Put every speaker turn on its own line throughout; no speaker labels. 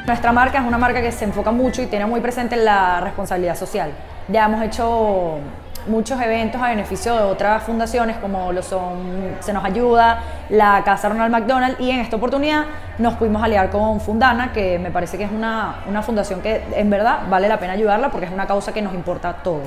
Nuestra marca es una marca que se enfoca mucho y tiene muy presente la responsabilidad social. Ya hemos hecho muchos eventos a beneficio de otras fundaciones como lo son Se Nos Ayuda, la Casa Ronald McDonald, y en esta oportunidad nos pudimos aliar con Fundana, que me parece que es una fundación que en verdad vale la pena ayudarla porque es una causa que nos importa a todos.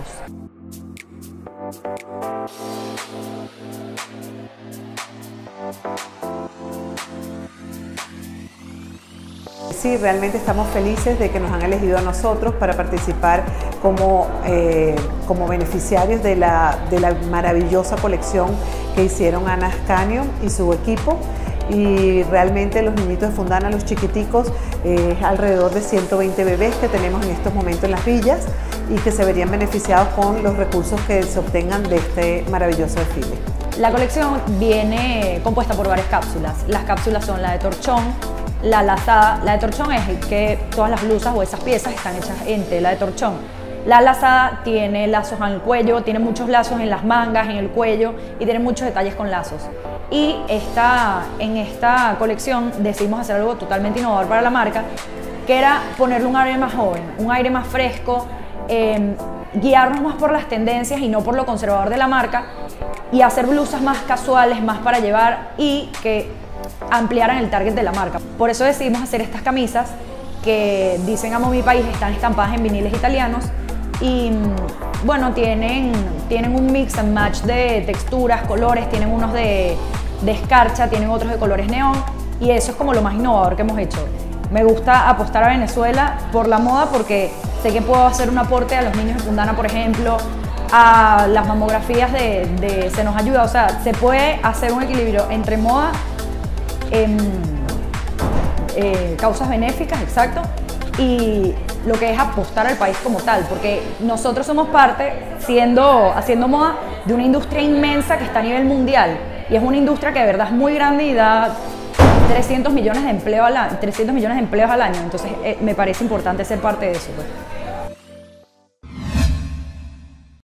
Sí, realmente estamos felices de que nos han elegido a nosotros para participar como beneficiarios de la maravillosa colección que hicieron Ana Ascanio y su equipo. Y realmente los niñitos de Fundana, los chiquiticos, alrededor de 120 bebés que tenemos en estos momentos en las villas y que se verían beneficiados con los recursos que se obtengan de este maravilloso desfile.
La colección viene compuesta por varias cápsulas. Las cápsulas son la de torchón, la lazada. La de torchón es que todas las blusas o esas piezas están hechas en tela de torchón. La lazada tiene lazos en el cuello, tiene muchos lazos en las mangas, en el cuello y tiene muchos detalles con lazos. Y en esta colección decidimos hacer algo totalmente innovador para la marca, que era ponerle un aire más joven, un aire más fresco, guiarnos más por las tendencias y no por lo conservador de la marca, y hacer blusas más casuales, más para llevar y que ampliaran el target de la marca. Por eso decidimos hacer estas camisas que dicen Amo mi país, están estampadas en viniles italianos y bueno, tienen un mix and match de texturas, colores, tienen unos de escarcha, tienen otros de colores neón, y eso es como lo más innovador que hemos hecho. Me gusta apostar a Venezuela por la moda porque sé que puedo hacer un aporte a los niños de Fundana, por ejemplo, a las mamografías de Se Nos Ayuda. O sea, se puede hacer un equilibrio entre moda, causas benéficas, exacto, y lo que es apostar al país como tal, porque nosotros somos parte, haciendo moda, de una industria inmensa que está a nivel mundial, y es una industria que de verdad es muy grande y da 300 millones de empleos al año, entonces me parece importante ser parte de eso, pues.